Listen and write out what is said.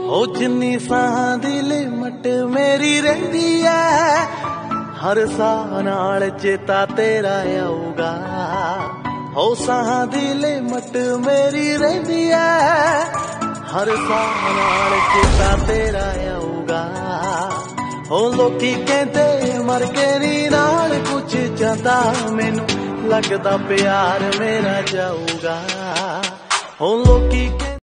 हो जिन्नी साहां दी लिमट मेरी रहिंदी है, हर साह नाल चेता तेरा आऊगा। हो साहां दी लिमट मेरी रहिंदी है, हर साह नाल चेता तेरा आऊगा। हो लोकी कहंदे मर के नी नाल कुछ जांदा, मैनू लगदा प्यार मेरा जाऊगा। हो लोकी